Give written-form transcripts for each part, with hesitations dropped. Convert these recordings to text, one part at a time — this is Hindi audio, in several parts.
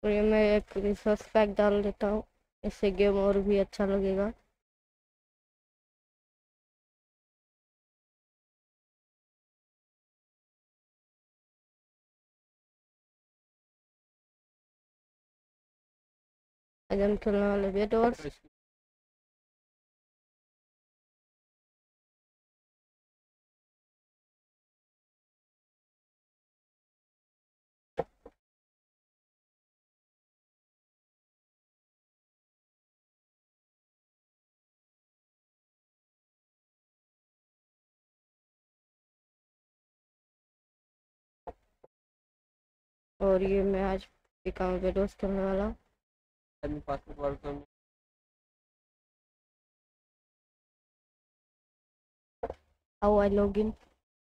और ये मैं एक रिसोर्स पैक डाल देता हूँ, इससे गेम और भी अच्छा लगेगा। आज हम खेलने वाले बेड वॉर्स। और ये मैं आज पिकाऊ बेड वॉर्स खेलने वाला हूँ। How I log in.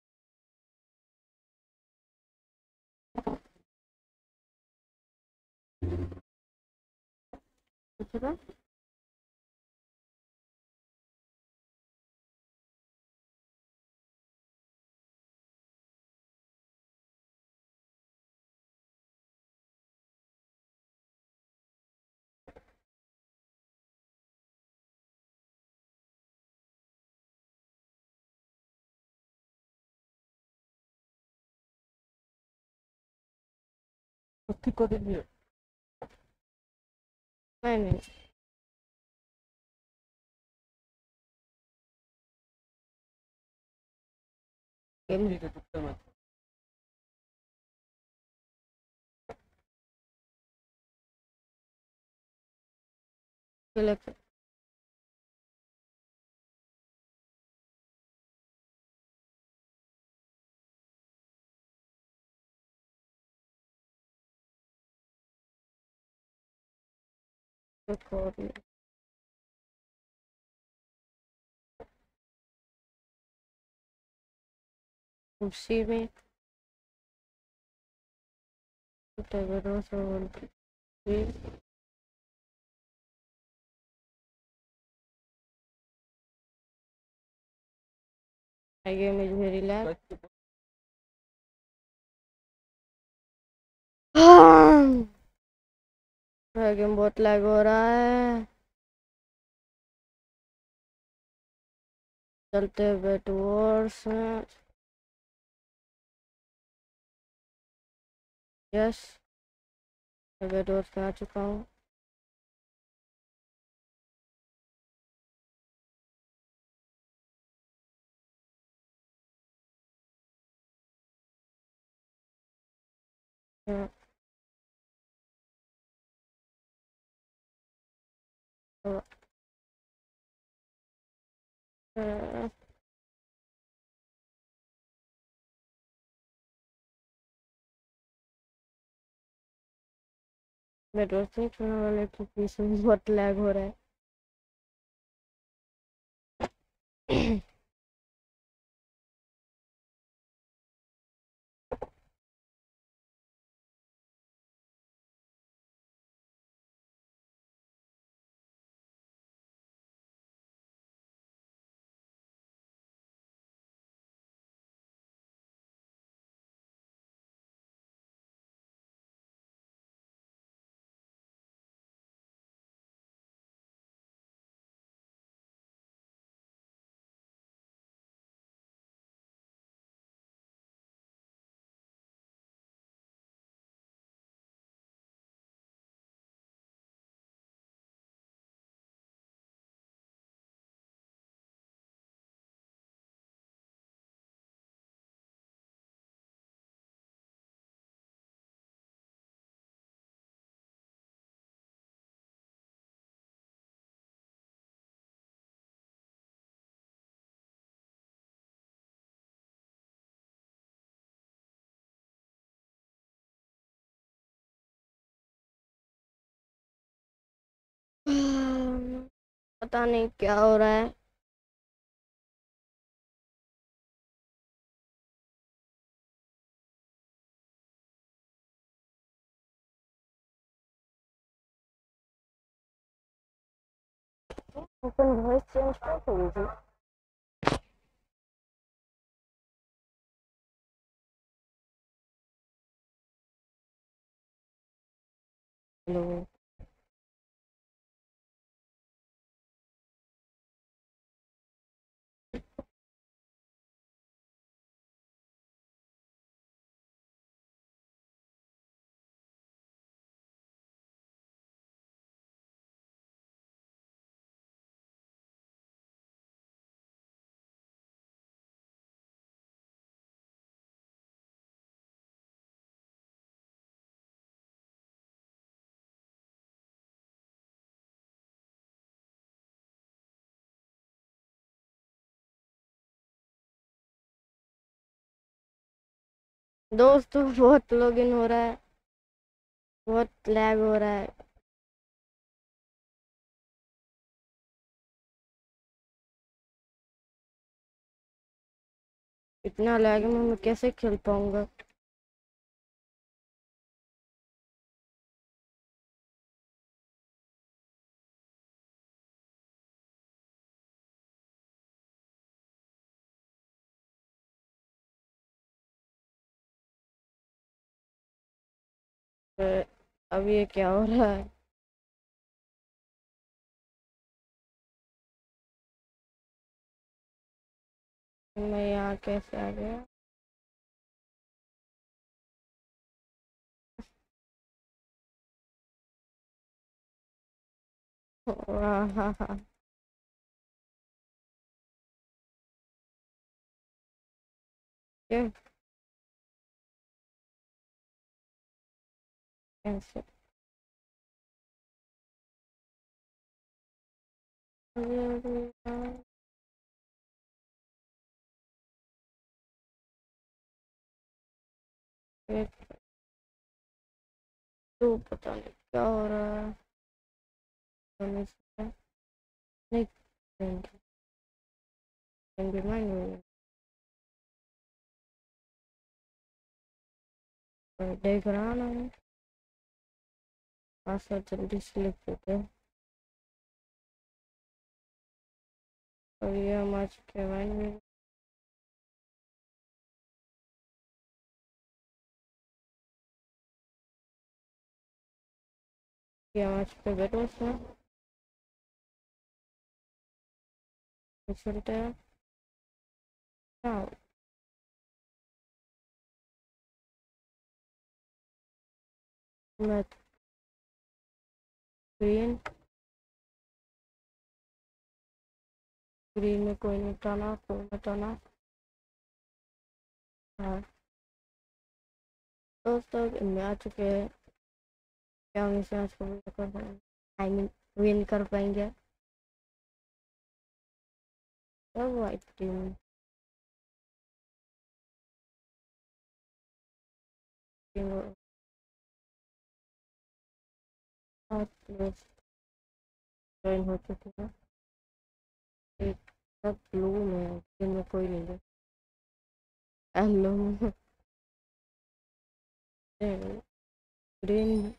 नहीं गेम सेलेक्ट रिकॉर्ड। उसी में बेड वॉर्स और game is very lag. Game बहुत लैग हो रहा है। चलते हैं बेड वॉर्स में। यस, बेड वॉर्स में आ चुका हूँ। बेड वॉर्स नहीं खेलने वाले क्योंकि इसमें बहुत लैग हो रहा है। पता नहीं क्या हो रहा है। अपन वॉइस चेंज कर दीजिए। लो। दोस्त बहुत लॉगिन हो रहा है, बहुत लैग हो रहा है। इतना लैग में मैं कैसे खेल पाऊंगा। अब ये क्या हो रहा है। मैं यहाँ कैसे आ गया। हाँ हाँ। क्या कैसे। तो पता नहीं क्या हो रहा है। समझ नहीं। देख रहा ना मैं। पासवर्ड जल्दी सिलेक्ट होते हैं। और ये हम आ चुके हैं। ये हम आ चुके हैं बेटोस में। चलते हैं। हाँ। मैं ग्रीन। ग्रीन में कोई नहीं टाना, कोई नहीं टाना। हाँ दोस्तों इनमें आ चुके हैं। क्या हम इसे आज को कर पाएंगे, आई मीन विन कर पाएंगे। सब वाइट टीम। और प्लेस ज्वाइन हो चुके हैं। एक सब ब्लू में है, ग्रीन में कोई नहीं है। येलो में ग्रीन।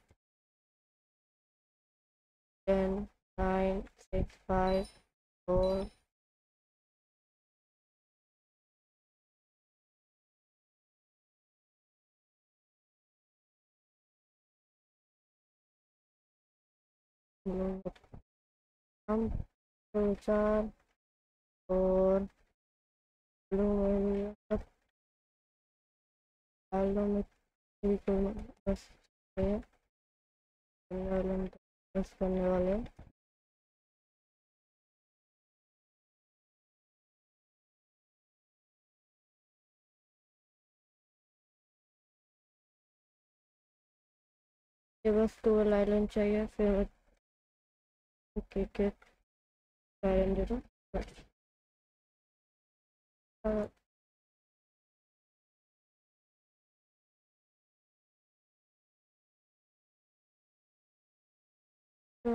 10 9 6 5 4। हम 4 और ब्लू में सब येलो में भी कोई बस है। बस करने वाले। ये बस 12 आइलैंड चाहिए फिर क्रिकेट आइलैंड दे दो बस। तो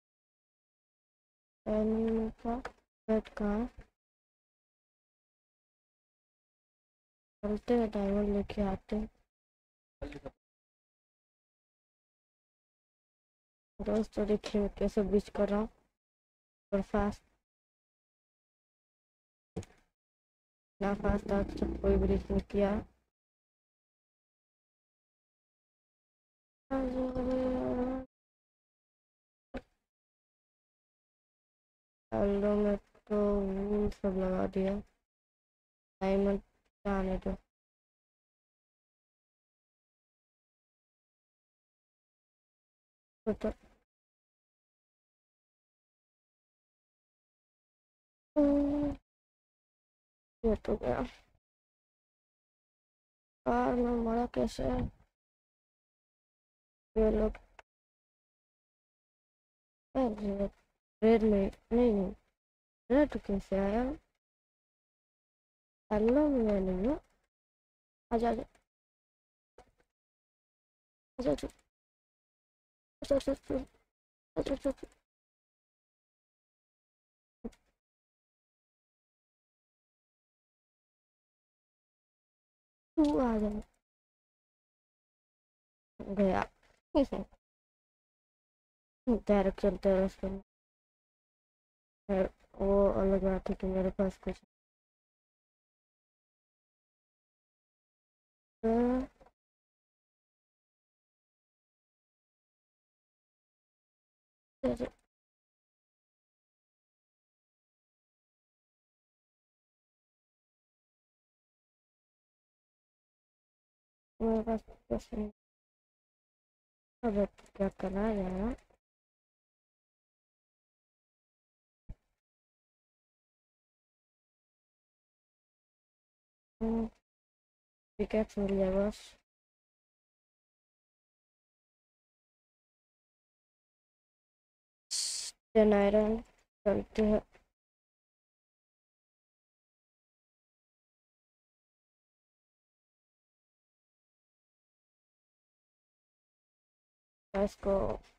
एनिमे का बेट कहाँ है? चलते हैं डायमंड लेके आते हैं। दोस्तों देखिए मैं कैसे बीच कर रहा हूँ और फास्ट ना फास्ट आज तक कोई ब्रिज नहीं किया। हेलो में तो वूल सब लगा दिया। डायमंड आने दो। तो ये तो गया। कार में मरा कैसे है ये लोग? रेड, रेड में नहीं, रेड कैसे आया? हेलो में नहीं है। आजा आजा आजा आजा आजा आजा आजा आजा आजा। तू आ जा। गया। डायरेक्ट चलते रास्ते में। वो अलग बात है कि मेरे पास कुछ है। मेरे पास कुछ नहीं। अब क्या करना है यार? विकेट मिल जाए बस। 10 आयरन चलते हैं। इसको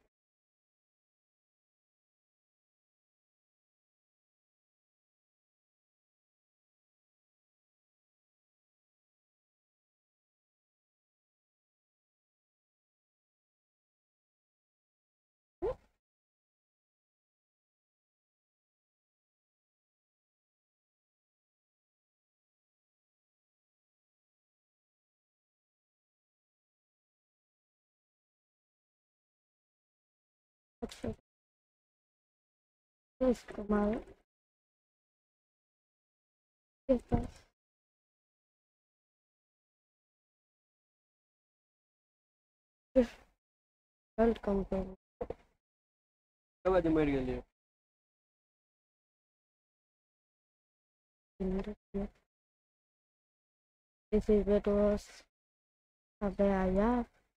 अच्छा इसको मारो के पास। हेल्थ कम कर। मर गेलियै। This is what was अबे आया।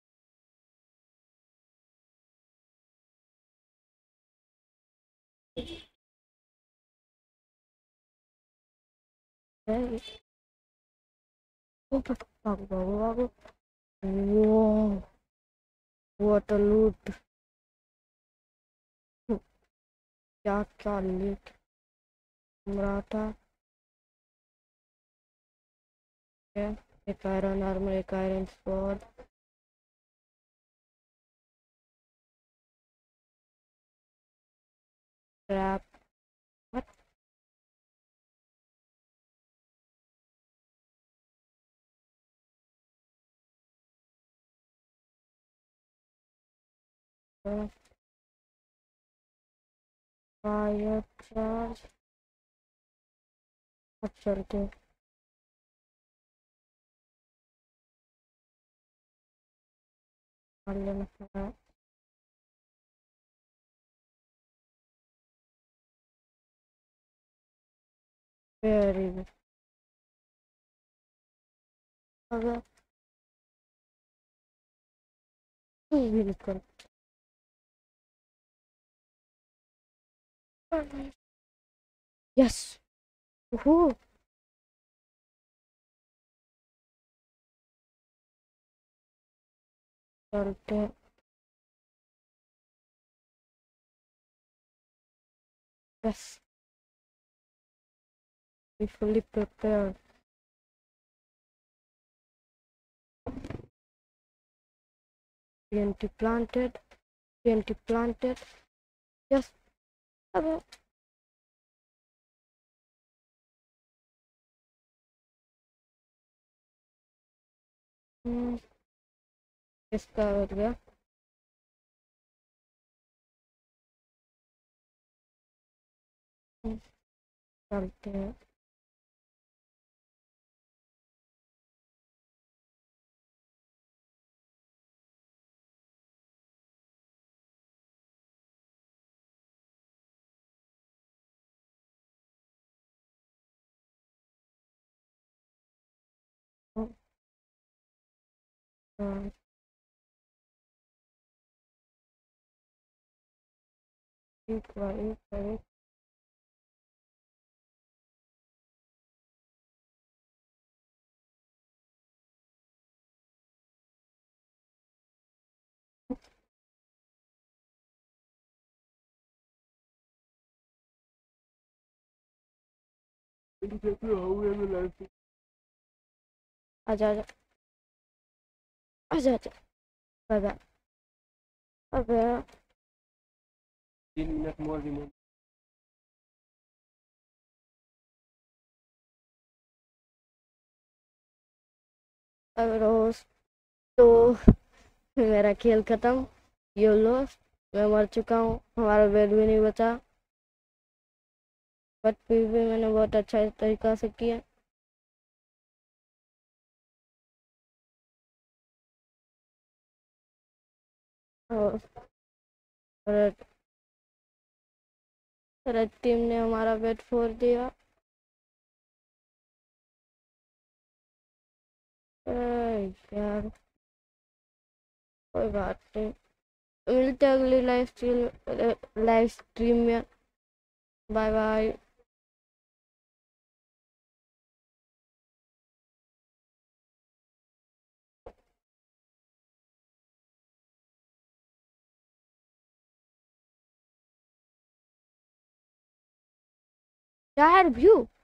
Whoa, what a loot! क्या क्या लूट रहा था? एक आयरन आर्मर, एक iron sword, trap. What? Fire charge. अब चलते मार लेना। Very good. अगर तू भी निकल। यस। ओहो। चलते हैं। Yes, we fully prepared. TNT planted. TNT planted. Yes. अब इसका हो गया। चलते हैं। हाँ, एक बार एक बार एक। आजा आजा आजा आजा। बाय। अबे 3 मिनट मोर रिमोट। अब रोज तो मेरा खेल खत्म। ये लो, मैं मर चुका हूँ, हमारा बेड भी नहीं बचा, बट फिर भी मैंने बहुत अच्छा तरीका से किया। और रेड टीम ने हमारा बेड फोड़ दिया। यार कोई बात नहीं, मिलते हैं अगली लाइव स्ट्रीम में। Bye bye. यार व्यू